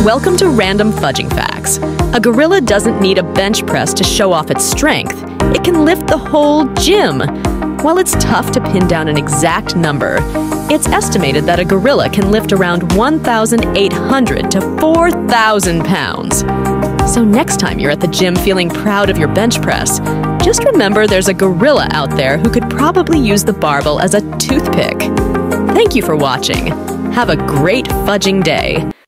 Welcome to Random Fudging Facts. A gorilla doesn't need a bench press to show off its strength. It can lift the whole gym. While it's tough to pin down an exact number, it's estimated that a gorilla can lift around 1,800 to 4,000 pounds. So next time you're at the gym feeling proud of your bench press, just remember there's a gorilla out there who could probably use the barbell as a toothpick. Thank you for watching. Have a great fudging day.